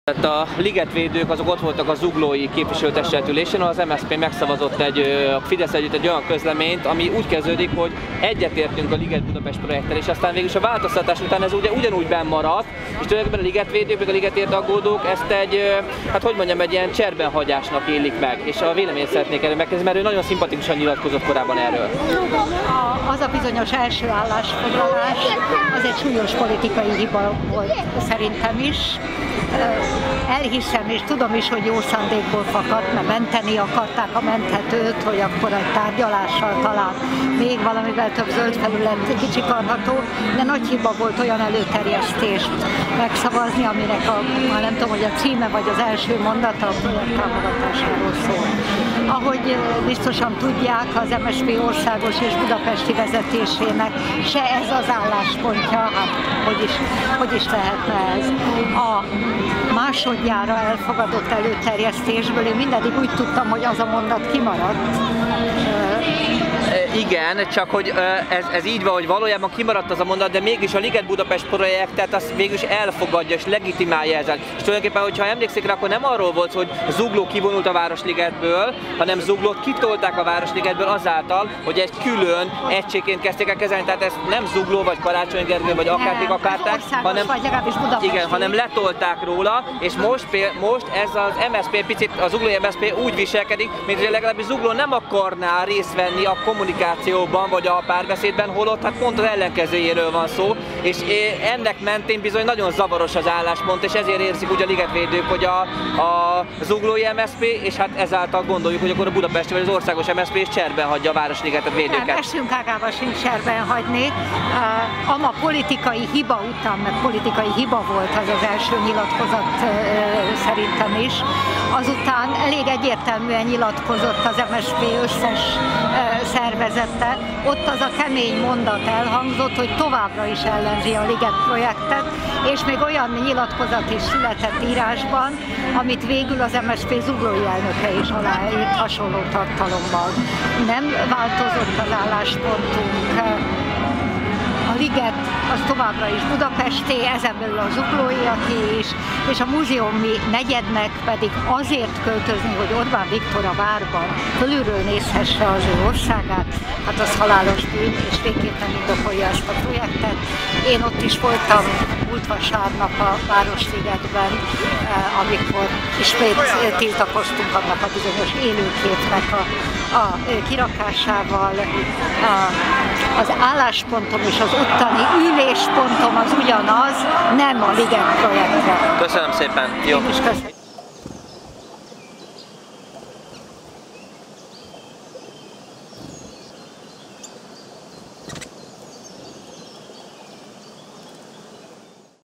Tehát a ligetvédők azok ott voltak a zuglói képviselőtestületülésen, az MSZP megszavazott a Fidesz együtt egy olyan közleményt, ami úgy kezdődik, hogy egyetértünk a Liget Budapest projekttel, és aztán végül a változtatás után ez ugyanúgy benn maradt, és tulajdonképpen a ligetvédők, meg a ligetért aggódók ezt egy ilyen cserbenhagyásnak élik meg, és a véleményt szeretnék erről megkérdezni, mert ő nagyon szimpatikusan nyilatkozott korábban erről. Az a bizonyos első állásfoglalás, az egy súlyos politikai hiba volt szerintem is. Elhiszem és tudom is, hogy jó szándékból fakadt, mert menteni akarták a menthetőt, hogy akkor egy tárgyalással talán még valamivel több zöld felület kicsikarható, de nagy hiba volt olyan előterjesztést megszavazni, aminek már nem tudom, hogy a címe vagy az első mondata a projekt támogatásáról szól. Ahogy biztosan tudják, az MSZP országos és budapesti vezetésének se ez az álláspontja, hát hogy is lehetne ez. A másodjára elfogadott előterjesztésből én mindedig úgy tudtam, hogy az a mondat kimaradt. Igen, csak hogy ez így van, hogy valójában kimaradt az a mondat, de mégis a Liget Budapest projektet azt végül is elfogadja és legitimálja ezzel. És tulajdonképpen, hogyha emlékszik rá, akkor nem arról volt, hogy Zugló kivonult a Városligetből, hanem Zuglót kitolták a Városligetből azáltal, hogy egy külön egységként kezdték el kezelni. Tehát ez nem Zugló, vagy Karácsony Gergely, vagy akárkik akarták, hanem letolták róla, és most ez az MSZP, picit az zuglói MSZP úgy viselkedik, mint hogy legalábbis Zugló nem akarná részt venni a kommunikációban vagy a párbeszédben, holott hát pont az ellenkezőjéről van szó, és ennek mentén bizony nagyon zavaros az álláspont, és ezért érzik úgy a ligetvédők, hogy a zuglói MSZP, és hát ezáltal gondoljuk, hogy akkor a budapesti vagy az országos MSZP is cserben hagyja a Városligetet védőket. Nem, esünk ágába sincs cserben hagyni. A politikai hiba után, meg politikai hiba volt az első nyilatkozat szerintem is. Azután elég egyértelműen nyilatkozott az MSZP összes szervezete. Ott az a kemény mondat elhangzott, hogy továbbra is ellenzi a Liget projektet, és még olyan nyilatkozat is született írásban, amit végül az MSZP zuglói elnöke is aláírt hasonló tartalommal. Nem változott az álláspontunk. A Liget az továbbra is budapesti, ezen belül a zuglóiaké is, és a múzeumi negyednek pedig azért költözni, hogy Orbán Viktor a várban fölülről nézhesse az ő országát, hát az halálos bűn, és végképpen indokolja ezt a projektet. Én ott is voltam múlt vasárnap a Városligetben, amikor ismét tiltakoztunk annak a bizonyos élőképnek a kirakásával. Az álláspontom és az ottani üléspontom az ugyanaz, nem a Liget projektre. Köszönöm szépen! Jó. Én is köszönöm.